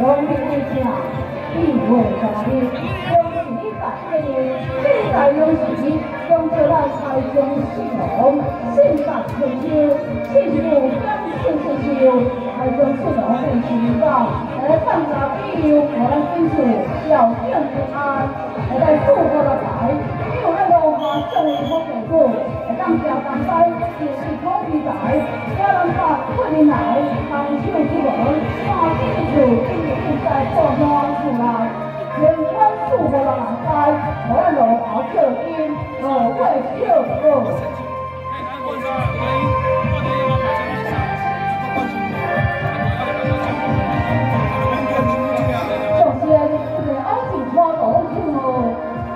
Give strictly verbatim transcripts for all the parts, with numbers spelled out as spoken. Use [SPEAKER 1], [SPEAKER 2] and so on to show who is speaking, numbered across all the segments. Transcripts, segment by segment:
[SPEAKER 1] 我们一家一为家里，用一百年，现在有时用出来才中信龙，信达成就，信福刚性成就，才中信龙变成道，来放下必有我们基础，要更平安，来祝福了财，有那个话正为好美过，当家当灾，也是好之财，家人把过年来，当手出门，把基础定定在过年出来。天官祝福了人灾，我咱落后笑音，落尾笑过。首先是安静花朵庆贺。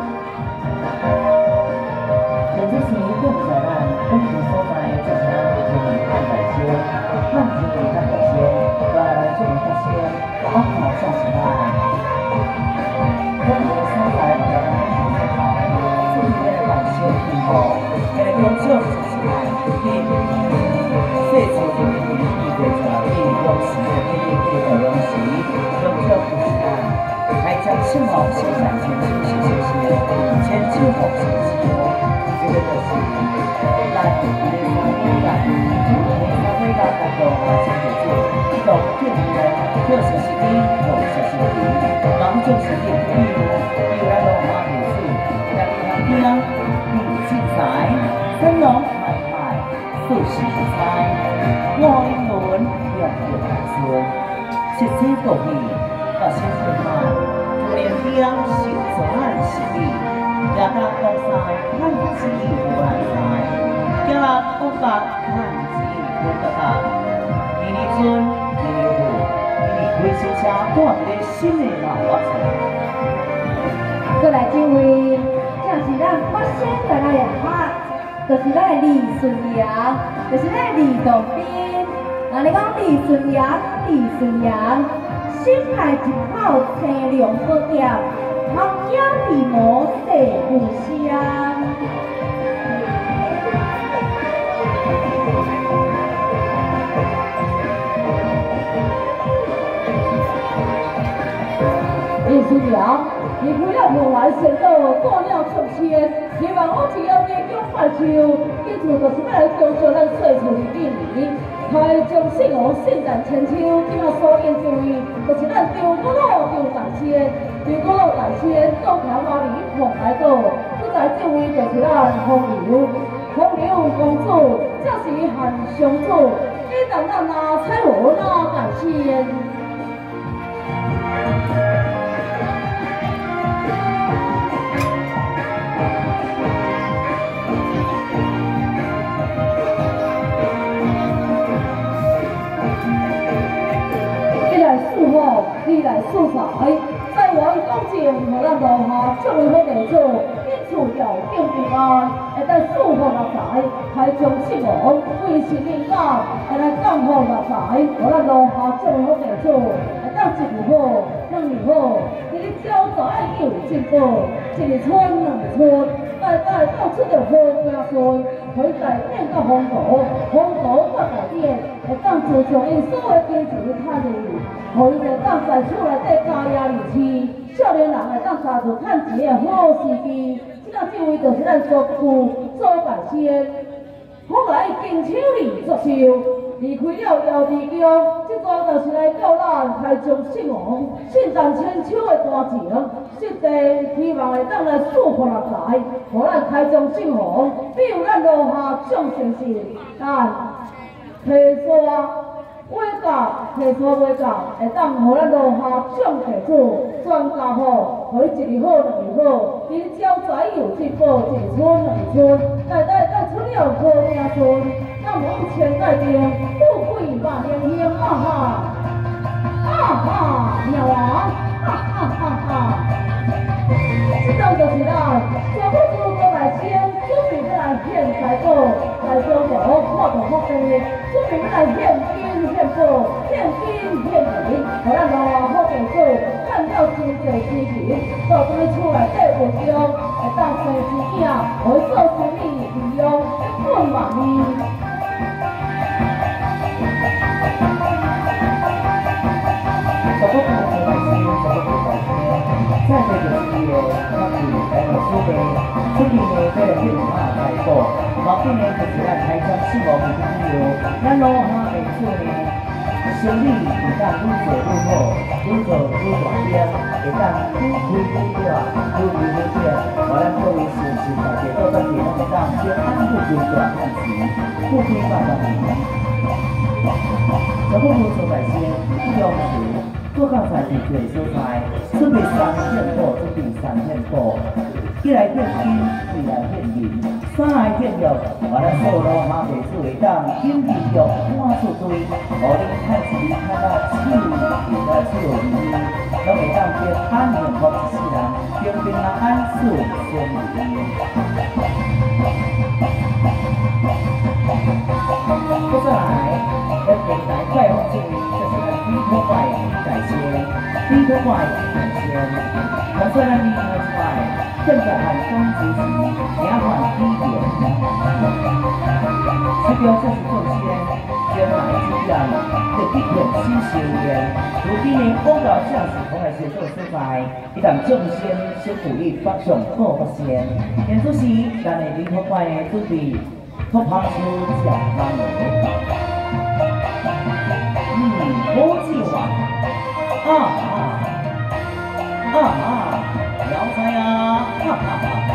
[SPEAKER 2] 这就是更自然，更是所在就是就是看百姓，看自己看百姓，来来做百姓，好好下起来。更是所在我们自己的百姓以后，给了工作就是来给社区的意味着利用时的利益的用时，工作就是来，还将生活生产前期是这些前期好前期。这个就是咱的社会啦，社会啦，大家啊，真係做到建立咧，就是是啲，就是是啲，咁就是啲，比如比如咱落馬路子，在地方邊啊，地精彩，生龍活虎，素食菜，愛倫養養孫，食色道義，個先生嘛，有連邊是左岸是地。也甲講曬漢字無難曬，也講白漢字無得得。二二尊，二二戶，二二開小車，都係個新的老我出。
[SPEAKER 1] 過來這位，正是咱發現在咱的哈，就是咱的李順陽，就是咱的李洞賓。那你講李順陽，李順陽，心態一口青龍寶劍。行家皮毛细故乡，李顺阳，你不要往来先到过了出千，希望我只要你讲发烧，记住就是要来救助咱社区的病人。台中信号圣诞千秋，今仔所演就位，就是咱中国路中大仙，中国路大仙到台湾里碰来到，不在这位就是咱风流，风流公主，这是汉上主，你等咱拿彩虹拿大仙。你来素材，在我讲前，互咱落下这位好地主，因厝要敬平安，会当祝福发财，开张兴旺，为是灵感，会来降福发财，互咱落下这位好地主，会当一年好，两年好，你哩招财有进步，一日春两日春，代代到出着好名顺，可以改变到风土，风土发改变，会当自从因所有坚持看入。互伊会当在厝内底加压力气，少年人会当加入趁钱的好时机。即个这位就是咱族父周大仙，后来经手里作秀，离开了姚地宫，这个就是来到咱台中信王信诞千秋的大情，实际希望会当来祝福落来，互咱台中信王，比如咱落下上善事，咱提刷。尾甲提刷尾甲，会当互咱落下上地主专家好，互伊一日好两日好，你招财有进步，一日春两日春，代代到出了好名顺，咱往前代中富贵万年兴，哈哈，哈哈，妙啊，哈哈哈哈！这种就是咱全部诸多来先，准备要来献财宝，来招财，看到福地，准备要来献金。献宝、献金、献银，互咱落来好地主，赚了真济金钱，到对厝内底运用，会当生一囝，互伊做生意利用，一本万利。
[SPEAKER 2] 什么？ 做不大声，再者就是伊个发展来个储备，出面呢在个电话台报，后边呢就是咱台江四五五朋友，咱罗哈会做呢，生意会当愈做愈好，愈做愈大点，会当愈开愈大，愈来愈大，互咱各位顺顺大家到当地咱会当平安愈规大汉时，富贵百万年。做好好做代志，不用事，各到在地个所在，准备三件宝，准备三件宝，一来变金，二来变银，三来变玉，把咱所罗马地主会当金玉玉满出堆，互你看一日看到手变到手耳，拢会当变安幸福一世人，平平安安顺顺利。接下来，我电台拜访这位就是咱李可怪大仙，李可怪大仙。咱虽然李可怪，正在喊刚主持，也喊低调。这边就是众仙，将来之人，就必有新修炼。如今呢，广告正是同来协作所在，一旦众仙先鼓励北上各个仙。因此时，咱的李可怪呢准备。托旁秋讲他们，嗯，好计划，啊啊啊啊，聊天呀，哈哈哈哈。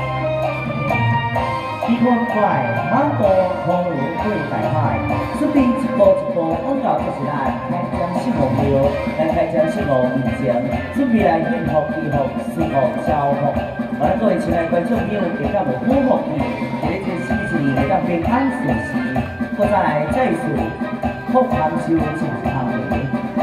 [SPEAKER 2] 一看怪，满多空如对大海，这边一步一步往到就是咱开江信号标，咱开江信号面前，准备来献福祈福，施福招福。我咱各位亲爱的观众朋友，会当有好福气，在这新一年会当平安顺时，搁再来再次福攀寿进行会。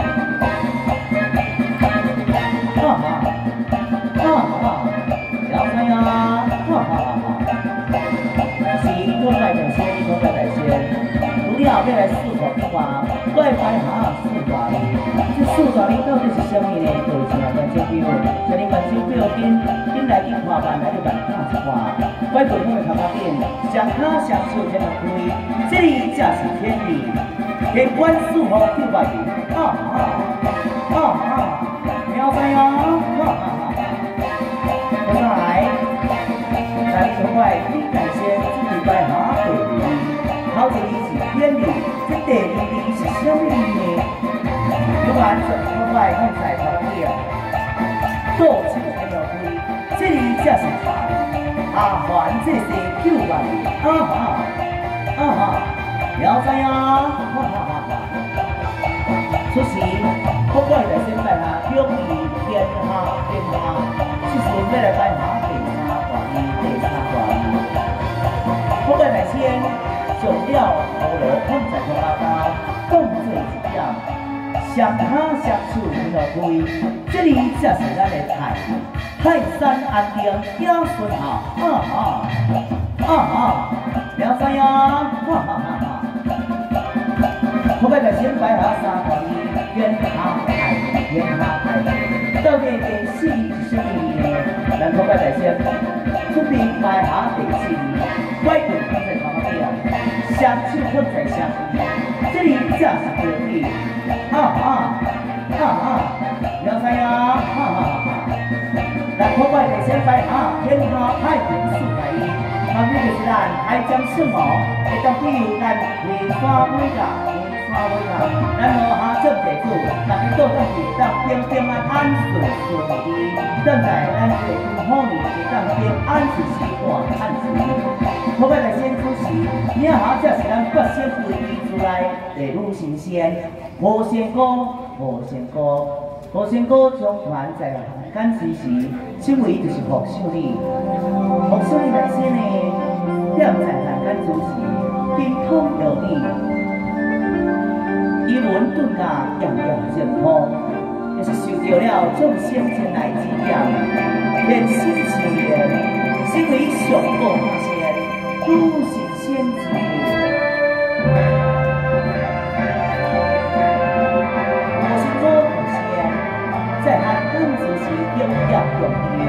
[SPEAKER 2] 哈哈，哈哈，了解呀，哈哈哈哈。是多拜点仙，多拜点仙。除了要来四佛的话，怪拜下四大哩。这四大哩到底是啥物呢？就是亲爱的观众朋友，像你观众朋友紧紧来紧看办，来就办看一看。怪对方的头壳顶，上卡上手天开，这里才是天理。天官四佛九百里，啊啊啊啊！了解呀，哈哈哈。接下来，来另外你感谢自己拜下第二哩，好一哩是天理，这第二哩是啥物呢？有完全另外放在旁边，多情天有亏，这里才是财，阿还这是九万里，啊哈啊哈，了解呀，哈哈哈哈。出时，我过来先拜下中义天下天下，这时要来拜下第三大哩，第三大哩。我过来先上了头颅放在头包包，当做一点。上卡上厝面落开，这里才是咱的泰泰山安定子孙好，啊啊啊啊！了解呀，哈哈哈哈！我要来先摆下三个字：天下泰，天下泰。到底第四是什么呢？咱我要来先准备摆下第四字，拐棍放在头壳顶，双手放在双边，这里才是对的。啊啊啊啊！了解呀，哈哈哈哈！咱可拜第先拜下天下太平四大义，啊，这就是咱开江圣母，会当比如咱梅花尾甲、梅花尾甲，咱落下种地主，大家做当时会当平平安安顺顺利，等待咱地主好年会当平安顺时大汉时。可拜第先出世，领下才是咱八仙归一出来地女神仙。无仙哥，无仙哥，无仙哥将还在干时时，这位就是福寿礼。福寿礼来先呢，念在汉干主时，精通有理，一文顿家样样正通，也是受到了众仙前来指点，天心修炼，成为上古仙，女神仙之母。在汉干主时应业用意，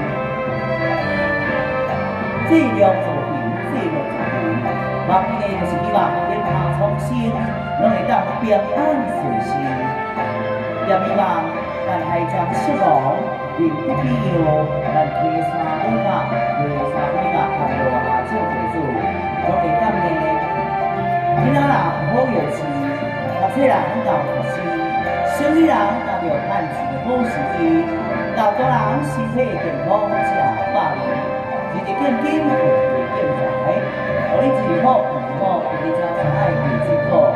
[SPEAKER 2] 质量做平，质量做平，望伊呢就是希望天下苍生，拢会当平安顺遂，也希望咱开张失望，并不必要咱推山尾甲，推山尾甲含落下种地主，我会感呢。囡仔人好有志，读册人教读书，生意人拿着趁钱好时机，老大人身体健康吃百年，日日见金，日日见财，互你自好唔好，你才会爱你之果。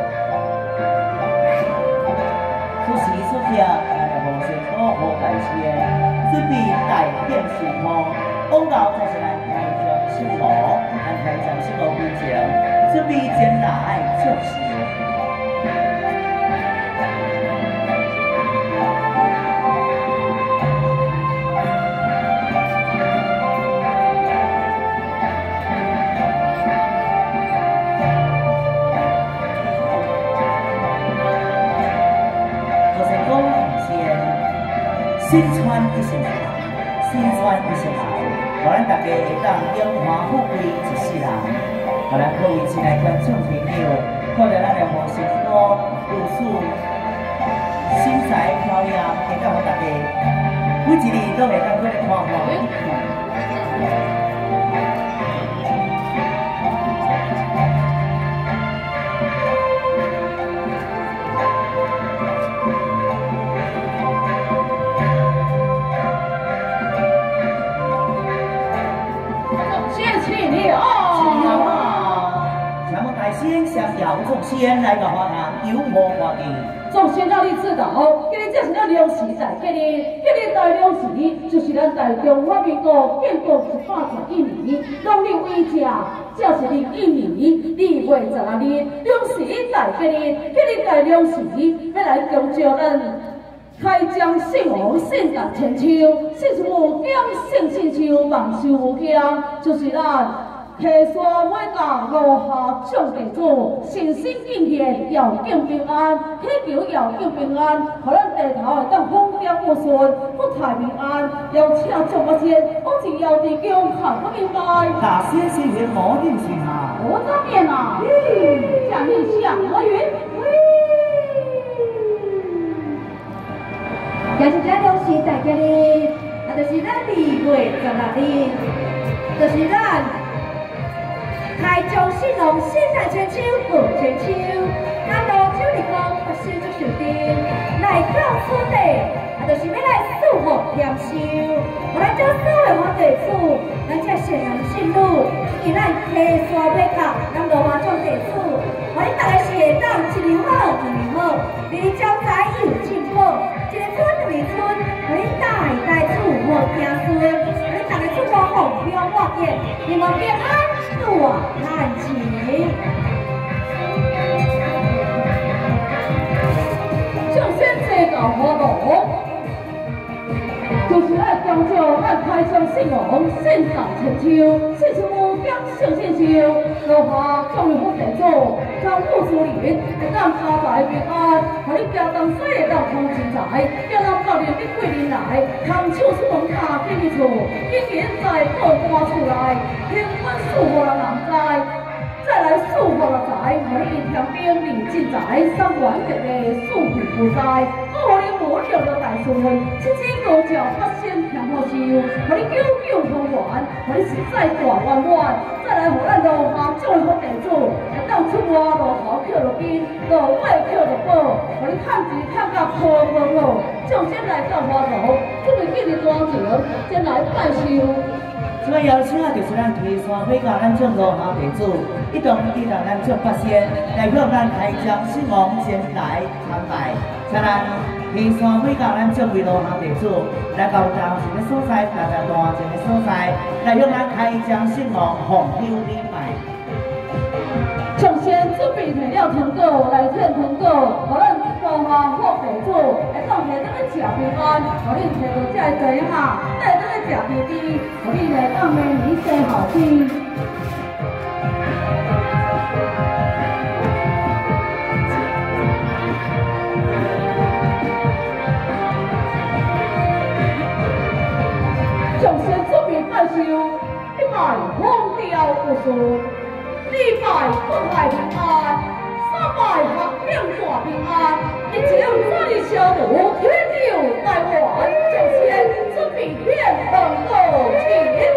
[SPEAKER 2] 出时出客，咱就无先好好代谢，准备大变顺风。广告就是咱开张新路，咱开张新路之前，准备前来就是。新川一生来，新川一生来，互咱大家会当荣华富贵一世人。互咱各位亲爱观众朋友，看到咱的好成果，如此身材漂亮，会当互大家每一年都会当过来看看。想要众仙来个花坛，有无花艺？
[SPEAKER 1] 众仙让你知道，今日这是咱粮食在，今日今日大粮食就是咱在中华民国建国一百十一年，农历为正，这是零一年二月十六日，粮食在今日，今日大粮食要来恭祝咱开张圣王圣诞千秋，圣母降圣千秋，万寿无疆，就是咱。下山尾甲落下种地主，诚心敬献，要敬平安，祈求要敬平安，互咱地头会当风调雨顺，福泰平安。邀请众我先，我是要地中看不明白。
[SPEAKER 2] 大仙是元魔定是啊？
[SPEAKER 1] 我这边啊，向你向我云。
[SPEAKER 3] 也是咱粮食在今日，啊，就是咱二月十六日，就是咱。开张新郎圣诞千秋贺千秋，咱路九里公发生足寿丁，来到此地，啊，就是要来祝福添寿。我咱这所有花地主，咱这善男信女，以咱溪山尾脚，咱罗花种地主，我哋大家是会当一年好，一年好，二年招财又进步，一个村一年村，我哋代代祝福听孙，我哋大家祝福红标挂件，你们平安。我看齐，首先这个活动，就是来讲究咱开张圣王圣诞千秋，圣是无疆圣千秋，落下众人好地主，当富足人，会当家财平安，互你家当西会当通钱财，叫咱教练你贵人来，空手出门打进去厝，经营在报搬出来。天官祝福人人知，再来祝福了财，互你天兵利进财，三元一个祝福不在，我互你无量的大顺，七七高照八仙听好寿，互你九九同源，互你实在大圆满，再来互咱落下种好地主，会当出外落头捡落金，落尾捡落宝，互你趁钱趁甲好好好，就先来到花头，准备今日端前，先来拜寿。
[SPEAKER 2] 这个邀请就是咱溪山尾甲咱种路行地主，一同滴答咱种八仙，代表咱开张新王前来参拜。请咱溪山尾甲咱种位路行地主，来到当时的所在，大家大一个所在，代表咱开张新王红标礼拜。
[SPEAKER 1] 首先准备材料通告，来填通告，互咱高下好地主，会当下当去食平安，互恁摕到这个地下，带当去食平地，互恁会当明年生好子。首先准备拜寿，一拜风调雨顺。礼拜福泰平安，三
[SPEAKER 3] 拜合并大平安，一朝早日消毒，天朝台湾，就先准备天堂告情。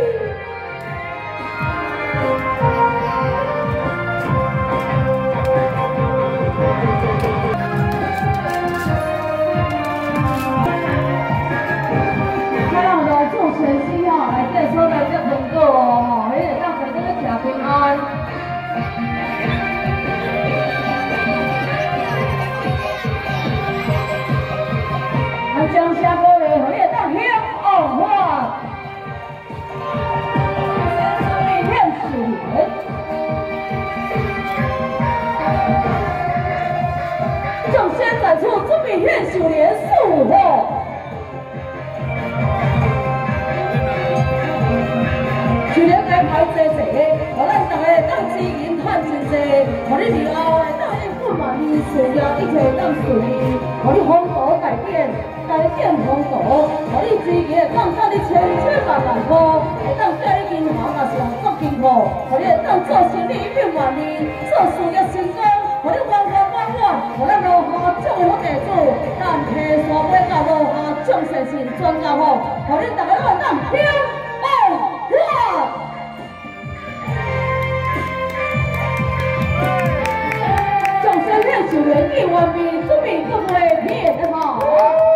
[SPEAKER 1] 看让我做全息哈，来这说来这通告哦，迄个当在这个吃平安。啊，将下个月互你当享红花，准备献寿年。正先在处准备献寿年四号。去年该排济济，互咱大家当资银赚真济，互你以后会当你不满意事业一切当顺利，互你风度改变，改变风度，互你资金会当赚你千千万万块，会当叫你银行也是用足金库，互你会当做生意一片万利，做事业成功，互你光光光光，互咱落下种好地主，咱提山买到落下种善善专家好，互你大家都会当享红花。众生献寿年，亿万币，准备各位天的好。